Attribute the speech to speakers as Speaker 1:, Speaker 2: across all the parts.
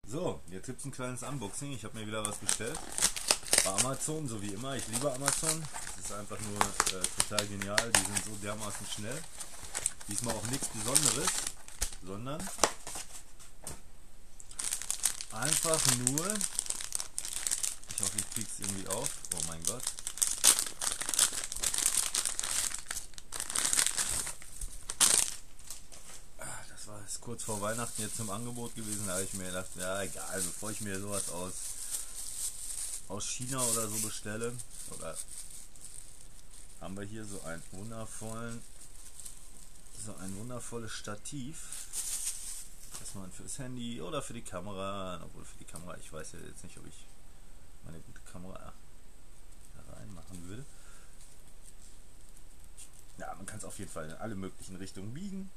Speaker 1: So, jetzt gibt es ein kleines Unboxing. Ich habe mir wieder was bestellt. Bei Amazon, so wie immer. Ich liebe Amazon. Das ist einfach nur total genial. Die sind so dermaßen schnell. Diesmal auch nichts Besonderes, sondern einfach nur, ich hoffe, ich kriege es irgendwie auf. Oh mein Gott. Das war jetzt kurz vor Weihnachten jetzt im Angebot gewesen. Da habe ich mir gedacht, ja egal, bevor ich mir sowas aus China oder so bestelle. Oder haben wir hier so ein wundervolles Stativ, das man fürs Handy oder für die Kamera, obwohl für die Kamera, ich weiß ja jetzt nicht, ob ich meine gute Kamera da reinmachen würde. Ja, man kann es auf jeden Fall in alle möglichen Richtungen biegen,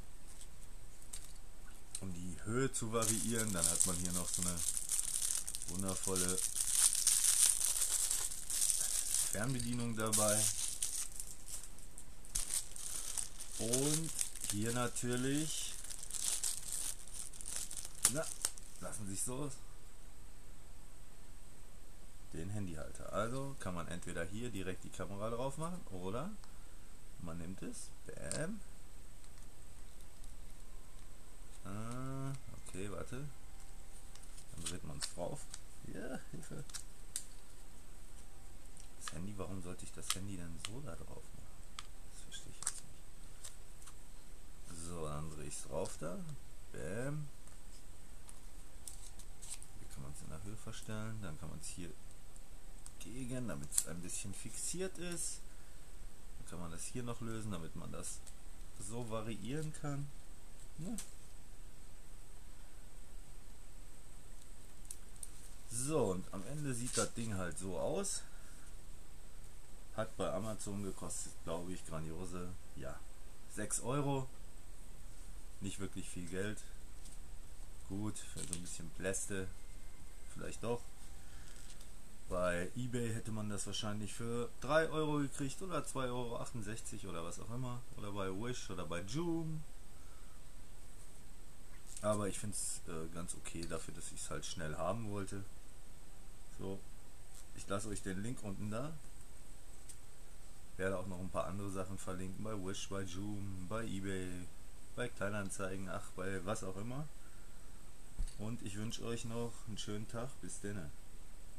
Speaker 1: um die Höhe zu variieren. Dann hat man hier noch so eine wundervolle Fernbedienung dabei. Und hier natürlich, lassen sich so, den Handyhalter. Also kann man entweder hier direkt die Kamera drauf machen oder man nimmt es, bam. Okay, warte. Dann dreht man es drauf. Ja, Hilfe. Das Handy, warum sollte ich das Handy denn so da drauf machen? Das verstehe ich jetzt nicht. So, dann drehe ich es drauf da. Bam. Hier kann man es in der Höhe verstellen. Dann kann man es hier gegen, damit es ein bisschen fixiert ist. Dann kann man das hier noch lösen, damit man das so variieren kann. Ja. So, und am Ende sieht das Ding halt so aus. Hat bei Amazon gekostet, glaube ich, grandiose, ja, 6 Euro. Nicht wirklich viel Geld. Gut, für so ein bisschen Pläste vielleicht doch. Bei eBay hätte man das wahrscheinlich für 3 Euro gekriegt oder 2,68 Euro oder was auch immer. Oder bei Wish oder bei Joom. Aber ich finde es ganz okay dafür, dass ich es halt schnell haben wollte. So, ich lasse euch den Link unten da. Werde auch noch ein paar andere Sachen verlinken bei Wish, bei Joom, bei eBay, bei Kleinanzeigen, ach, bei was auch immer. Und ich wünsche euch noch einen schönen Tag. Bis denne.